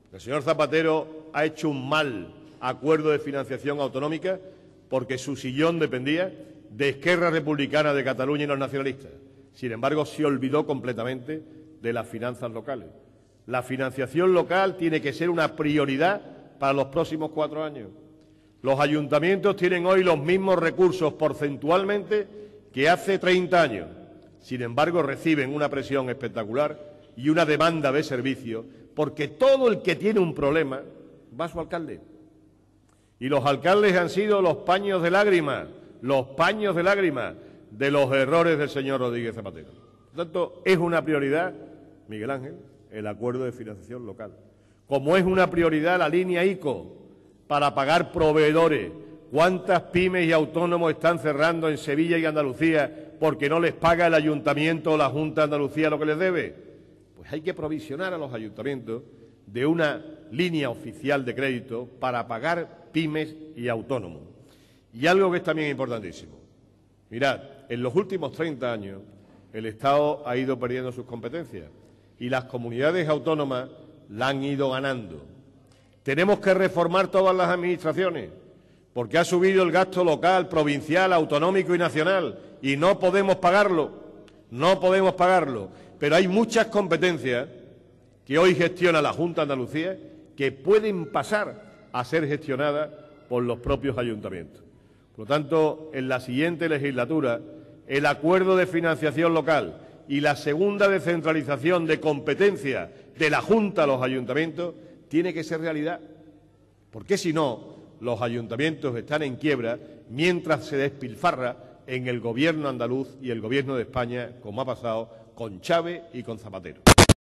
El señor Zapatero ha hecho un mal acuerdo de financiación autonómica porque su sillón dependía de Esquerra Republicana de Cataluña y los nacionalistas. Sin embargo, se olvidó completamente de las finanzas locales. La financiación local tiene que ser una prioridad para los próximos 4 años. Los ayuntamientos tienen hoy los mismos recursos porcentualmente que hace 30 años. Sin embargo, reciben una presión espectacular y una demanda de servicio porque todo el que tiene un problema va a su alcalde. Y los alcaldes han sido los paños de lágrimas de los errores del señor Rodríguez Zapatero. Por tanto, es una prioridad, Miguel Ángel, el acuerdo de financiación local. Como es una prioridad la línea ICO para pagar proveedores. ¿Cuántas pymes y autónomos están cerrando en Sevilla y Andalucía porque no les paga el ayuntamiento o la Junta de Andalucía lo que les debe? Pues hay que provisionar a los ayuntamientos de una línea oficial de crédito para pagar pymes y autónomos. Y algo que es también importantísimo. Mirad, en los últimos 30 años el Estado ha ido perdiendo sus competencias y las comunidades autónomas la han ido ganando. Tenemos que reformar todas las administraciones porque ha subido el gasto local, provincial, autonómico y nacional y no podemos pagarlo, Pero hay muchas competencias que hoy gestiona la Junta de Andalucía que pueden pasar a ser gestionadas por los propios ayuntamientos. Por lo tanto, en la siguiente legislatura, el acuerdo de financiación local y la segunda descentralización de competencias de la Junta a los ayuntamientos tiene que ser realidad, porque si no, los ayuntamientos están en quiebra mientras se despilfarra en el Gobierno andaluz y el Gobierno de España, como ha pasado con Chávez y con Zapatero.